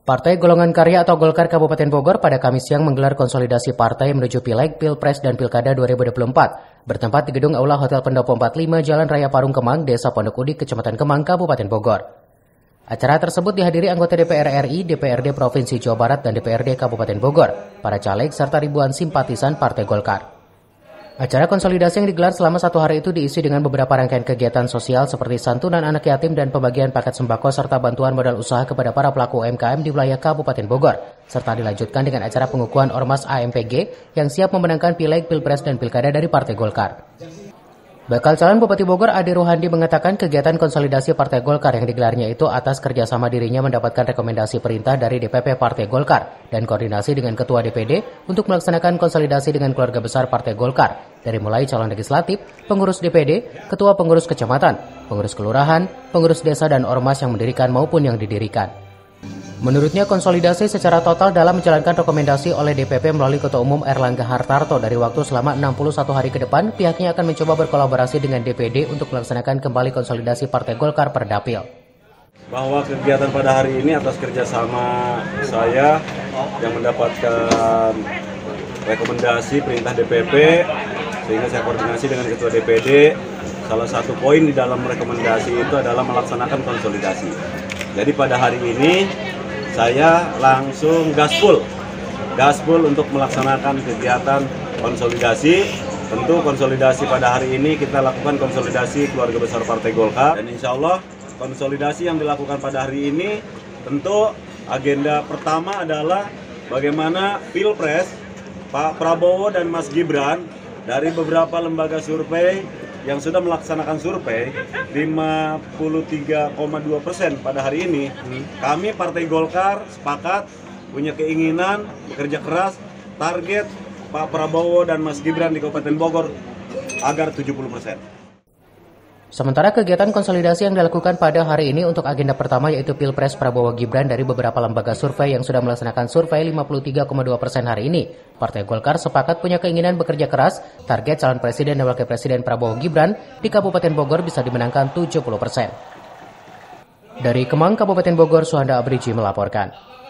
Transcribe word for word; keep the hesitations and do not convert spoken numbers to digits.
Partai Golongan Karya atau Golkar Kabupaten Bogor pada Kamis siang menggelar konsolidasi partai menuju Pileg, Pilpres, dan Pilkada dua ribu dua puluh empat. Bertempat di gedung Aula Hotel Pendopo empat puluh lima Jalan Raya Parung Kemang, Desa Pondok Udik, Kecamatan Kemang, Kabupaten Bogor. Acara tersebut dihadiri anggota D P R R I, D P R D Provinsi Jawa Barat, dan D P R D Kabupaten Bogor, para caleg, serta ribuan simpatisan Partai Golkar. Acara konsolidasi yang digelar selama satu hari itu diisi dengan beberapa rangkaian kegiatan sosial seperti santunan anak yatim dan pembagian paket sembako serta bantuan modal usaha kepada para pelaku U M K M di wilayah Kabupaten Bogor, serta dilanjutkan dengan acara pengukuhan Ormas A M P G yang siap memenangkan Pileg, Pilpres, dan Pilkada dari Partai Golkar. Bakal calon Bupati Bogor Ade Ruhandi mengatakan kegiatan konsolidasi Partai Golkar yang digelarnya itu atas kerjasama dirinya mendapatkan rekomendasi perintah dari D P P Partai Golkar dan koordinasi dengan Ketua D P D untuk melaksanakan konsolidasi dengan keluarga besar Partai Golkar dari mulai calon legislatif, pengurus D P D, ketua pengurus kecamatan, pengurus kelurahan, pengurus desa dan ormas yang mendirikan maupun yang didirikan. Menurutnya konsolidasi secara total dalam menjalankan rekomendasi oleh D P P melalui Ketua Umum Erlangga Hartarto dari waktu selama enam puluh satu hari ke depan, pihaknya akan mencoba berkolaborasi dengan D P D untuk melaksanakan kembali konsolidasi Partai Golkar per Dapil. Bahwa kegiatan pada hari ini atas kerjasama saya yang mendapatkan rekomendasi perintah D P P, sehingga saya koordinasi dengan Ketua D P D. Salah satu poin di dalam rekomendasi itu adalah melaksanakan konsolidasi. Jadi pada hari ini saya langsung gaspol, gaspol untuk melaksanakan kegiatan konsolidasi. Tentu konsolidasi pada hari ini kita lakukan konsolidasi keluarga besar Partai Golkar. Dan insya Allah konsolidasi yang dilakukan pada hari ini tentu agenda pertama adalah bagaimana Pilpres Pak Prabowo dan Mas Gibran dari beberapa lembaga survei yang sudah melaksanakan survei lima puluh tiga koma dua persen pada hari ini, hmm. kami Partai Golkar sepakat punya keinginan bekerja keras target Pak Prabowo dan Mas Gibran di Kabupaten Bogor agar tujuh puluh persen. Sementara kegiatan konsolidasi yang dilakukan pada hari ini untuk agenda pertama yaitu Pilpres Prabowo Gibran dari beberapa lembaga survei yang sudah melaksanakan survei lima puluh tiga koma dua persen hari ini. Partai Golkar sepakat punya keinginan bekerja keras, target calon presiden dan wakil presiden Prabowo Gibran di Kabupaten Bogor bisa dimenangkan tujuh puluh persen. Dari Kemang, Kabupaten Bogor, Suhanda Abriji melaporkan.